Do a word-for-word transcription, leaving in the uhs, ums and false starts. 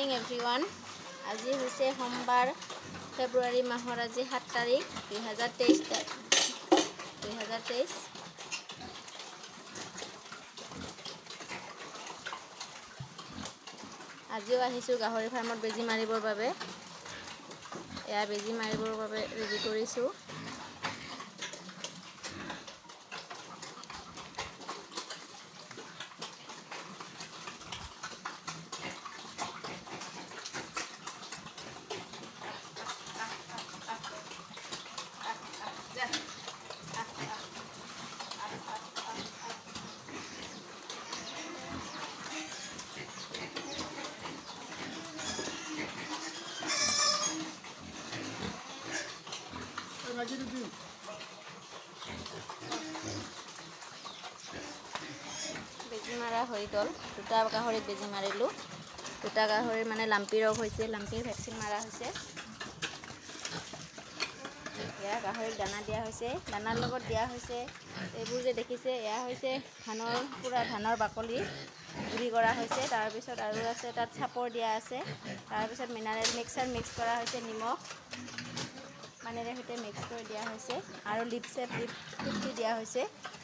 Morning everyone. আজি হৈছে সোমবাৰ, ফেব্ৰুৱাৰী মাহৰ আজি সাত তাৰিখ দুই হাজাৰ তেইছ দুই হাজাৰ তেইছ। আজিও আহিছোঁ গাহৰি ফাৰ্মত বেজী মাৰিবৰ বাবে। এয়া বেজী মাৰিবৰ বাবে ৰেডি কৰিছোঁ। বেজী মাৰা হৈ গ'ল। দুটা গাহৰিত বেজী মাৰিলোঁ। দুটা গাহৰিৰ মানে লাম্পি ৰোগ হৈছে, লাম্পিৰ ভেকচিন মাৰা হৈছে। এয়া গাহৰিক দানা দিয়া হৈছে, দানাৰ লগত দিয়া হৈছে এইবোৰ যে দেখিছে, এয়া হৈছে ধানৰ পূৰা ধানৰ বাকলি গুড়ি কৰা হৈছে। তাৰপিছত আৰু আছে তাত চাপৰ দিয়া আছে। তাৰপিছত মিনাৰেল মিক্সাৰ মিক্স কৰা হৈছে, নিমখ পানীৰে সৈতে মিক্স কৰি দিয়া হৈছে আৰু লিপচেপ লিপ ফিফটি দিয়া হৈছে।